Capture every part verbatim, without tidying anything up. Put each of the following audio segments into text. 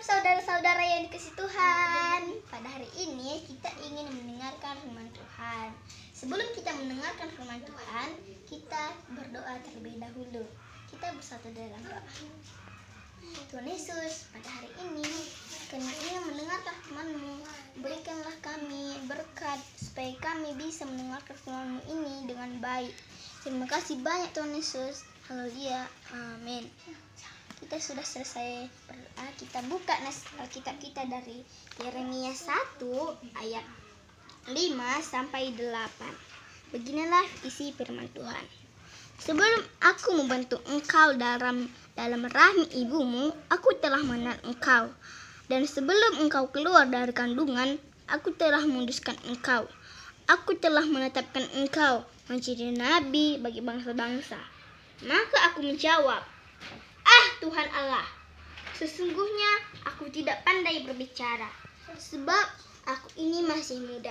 saudara-saudara yang dikasihi Tuhan. Pada hari ini kita ingin mendengarkan firman Tuhan. Sebelum kita mendengarkan firman Tuhan, kita berdoa terlebih dahulu. Kita bersatu dalam doa. Tuhan Yesus, pada hari ini kami ingin mendengarkan firman-Mu. Berikanlah kami berkat supaya kami bisa mendengarkan firman-Mu ini dengan baik. Terima kasih banyak Tuhan Yesus. Haleluya. Amin. Kita sudah selesai berdoa. Kita buka Alkitab kita dari Yeremia satu ayat lima sampai delapan. Beginilah isi firman Tuhan. Sebelum aku membentuk engkau dalam dalam rahim ibumu, aku telah mengenal engkau. Dan sebelum engkau keluar dari kandungan, aku telah menguduskan engkau. Aku telah menetapkan engkau menjadi nabi bagi bangsa-bangsa. Maka aku menjawab, "Ah Tuhan Allah, sesungguhnya aku tidak pandai berbicara, sebab aku ini masih muda."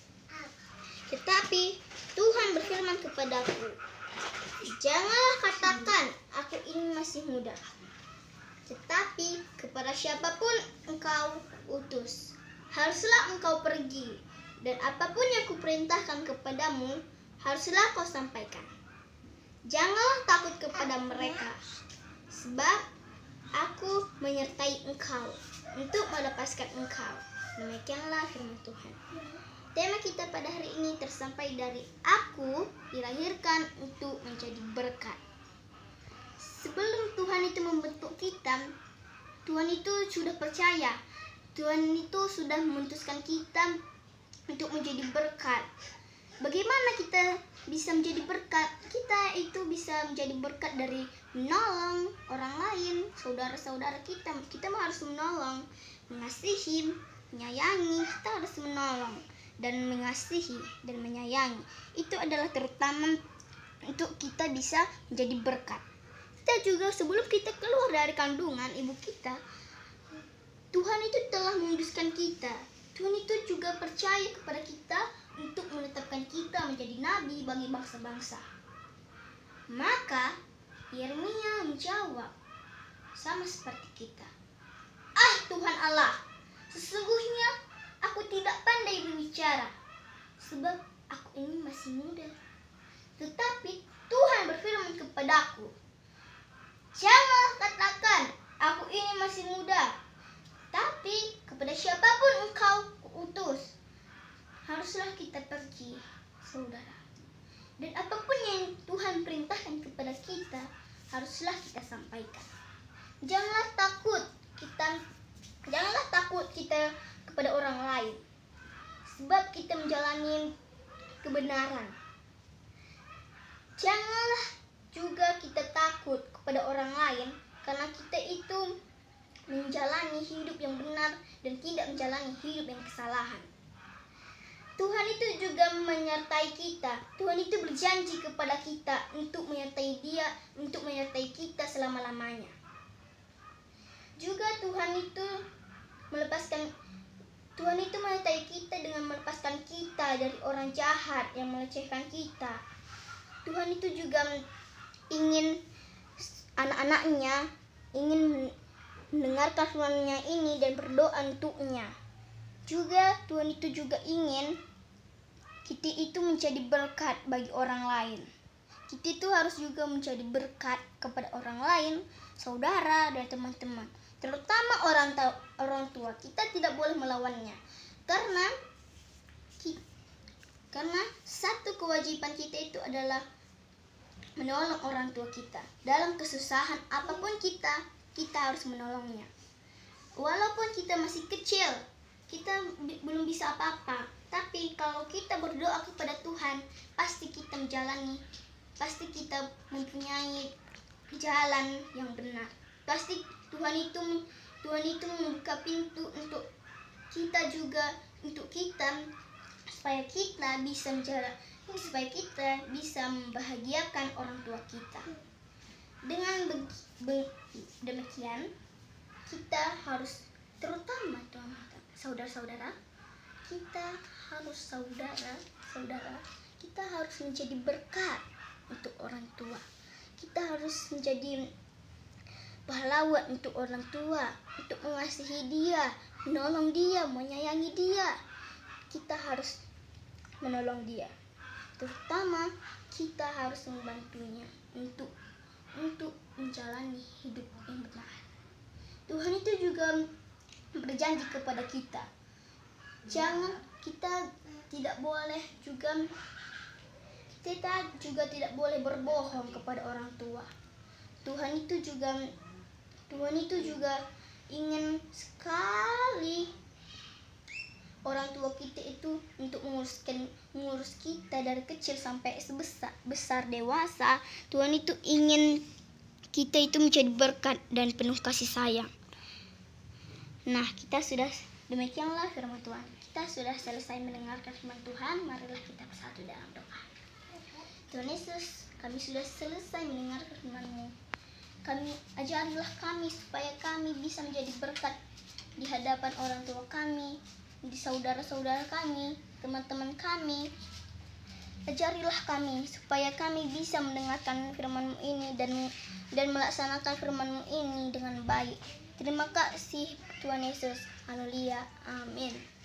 Tetapi Tuhan berfirman kepadaku, "Janganlah katakan aku ini masih muda, tetapi kepada siapapun engkau utus, haruslah engkau pergi, dan apapun yang kuperintahkan kepadamu, haruslah kau sampaikan. Janganlah takut kepada mereka, sebab aku menyertai engkau untuk melepaskan engkau." Demikianlah firman Tuhan. Tema kita pada hari ini tersampai dari aku dilahirkan untuk menjadi berkat. Sebelum Tuhan itu membentuk kita, Tuhan itu sudah percaya. Tuhan itu sudah memutuskan kita untuk menjadi berkat. Bagaimana kita bisa menjadi berkat? Kita itu bisa menjadi berkat dari menolong orang lain, saudara-saudara kita. Kita harus menolong, mengasihi, menyayangi. Kita harus menolong dan mengasihi dan menyayangi. Itu adalah terutama untuk kita bisa menjadi berkat. Kita juga sebelum kita keluar dari kandungan ibu kita, Tuhan itu telah menguduskan kita. Tuhan itu juga percaya kepada kita untuk menetapkan kita menjadi nabi bagi bangsa-bangsa. Maka Yeremia menjawab sama seperti kita, "Ah Tuhan Allah, sesungguhnya aku tidak pandai berbicara, sebab aku ini masih muda." Tetapi Tuhan berfirman kepadaku, "Janganlah katakan aku ini masih muda, tapi kepada siapapun engkau utus, haruslah kita pergi." Saudara, dan apapun yang Tuhan perintahkan kepada kita, haruslah kita sampaikan. Janganlah takut kita Janganlah takut kita kepada orang lain, sebab kita menjalani kebenaran. Janganlah juga kita takut kepada orang lain, karena kita itu menjalani hidup yang benar dan tidak menjalani hidup yang kesalahan. Tuhan itu juga menyertai kita. Tuhan itu berjanji kepada kita untuk menyertai Dia, untuk menyertai kita selama-lamanya. Juga Tuhan itu melepaskan Tuhan itu menyertai kita dengan melepaskan kita dari orang jahat yang melecehkan kita. Tuhan itu juga ingin anak-anaknya ingin mendengarkan firman-Nya ini dan berdoa untuknya. Juga Tuhan itu juga ingin kita itu menjadi berkat bagi orang lain. Kita itu harus juga menjadi berkat kepada orang lain, saudara dan teman-teman. Terutama orang tua, orang tua kita tidak boleh melawannya, karena karena satu kewajiban kita itu adalah menolong orang tua kita dalam kesusahan apapun kita kita harus menolongnya. Walaupun kita masih kecil, kita belum bisa apa-apa, tapi kalau kita berdoa kepada Tuhan, pasti kita menjalani, pasti kita mempunyai jalan yang benar. Pasti Tuhan itu Tuhan itu membuka pintu untuk kita juga, untuk kita supaya kita bisa menjalan, supaya kita bisa membahagiakan orang tua kita. Dengan demikian, kita harus terutama saudara-saudara, kita harus saudara-saudara, kita harus menjadi berkat untuk orang tua. Kita harus menjadi pahlawan untuk orang tua, untuk mengasihi dia, menolong dia, menyayangi dia. Kita harus menolong dia. Terutama kita harus membantunya untuk untuk menjalani hidup yang benar. Tuhan itu juga berjanji kepada kita. Jangan kita tidak boleh juga kita juga tidak boleh berbohong kepada orang tua. Tuhan itu juga Tuhan itu juga ingin sekali orang tua kita itu untuk menguruskan mengurus kita dari kecil sampai sebesar besar dewasa. Tuhan itu ingin kita itu menjadi berkat dan penuh kasih sayang. Nah, kita sudah demikianlah firman Tuhan. Kita sudah selesai mendengarkan firman Tuhan. Marilah kita bersatu dalam doa. Tuhan Yesus, kami sudah selesai mendengarkan firman-Mu. Kami ajarilah kami supaya kami bisa menjadi berkat di hadapan orang tua kami, di saudara-saudara kami, teman-teman kami. Ajarilah kami supaya kami bisa mendengarkan firman-Mu ini dan dan melaksanakan firman-Mu ini dengan baik. Terima kasih Tuhan Yesus. Haleluya. Amin.